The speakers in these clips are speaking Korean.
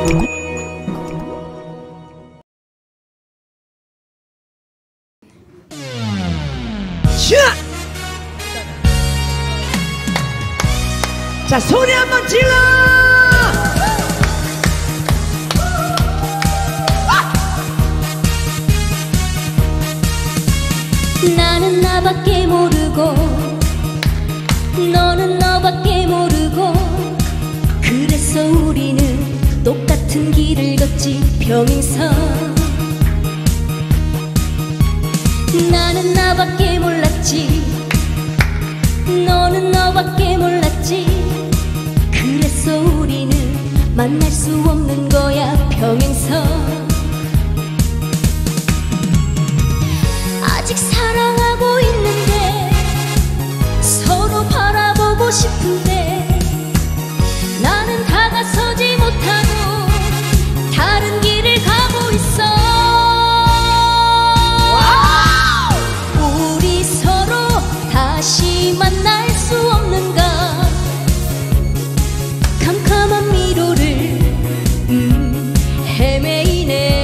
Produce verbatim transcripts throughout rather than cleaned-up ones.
자, 자 소리 한번 질러. 나는 나밖에 모르고 너는 너밖에 모르고 그래서 우리는 똑같은 길을 걷지 평행선. 나는 나밖에 몰랐지 너는 너밖에 몰랐지 그래서 우리는 만날 수 없는 거야 평행선. 아직 사랑하고 있는데 서로 바라보고 싶은데 나는 다가서지 못하고 다른 길을 가고 있어. 와우! 우리 서로 다시 만날 수 없는가 캄캄한 미로를 음, 헤매이네.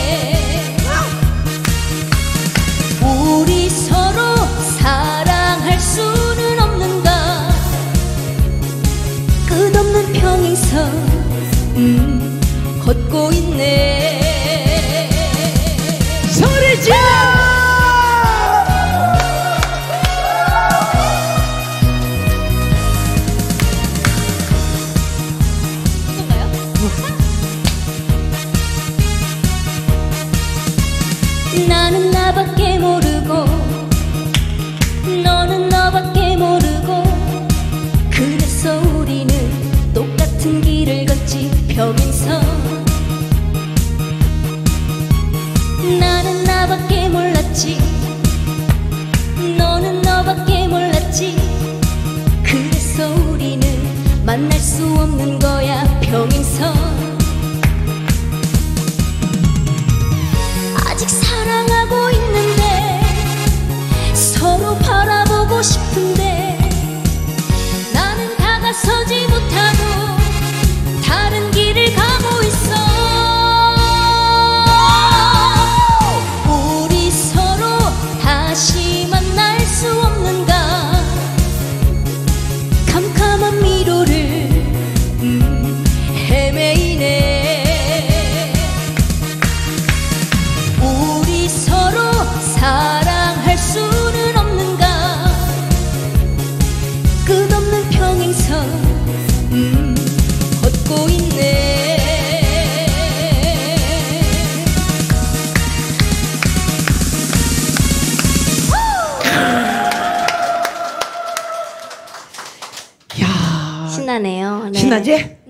우리 서로 사랑할 수는 없는가 끝없는 평행선 음, 걷고 있네. 소리 질러. 나는 나밖에 모르고 너는 너밖에 모르고 그래서 우리는 똑같은 길을 걷지 평행선. 나는 나밖에 몰랐지 너는 너밖에 몰랐지 그래서 우리는 만날 수 없는 거야 평행선. 아직 사랑하고 있는데 서로 바라보고 싶은데 나는 다가서지 못하고 다른 길을 가고 있어. 우리 서로 다시 만날 수 없는가 캄캄한 미로를 음, 헤매이네. 우리 서로 사랑할 수는 없는가 끝없는 평행선 음, 걷고 있네. 야, 신나네요. 네. 신나지?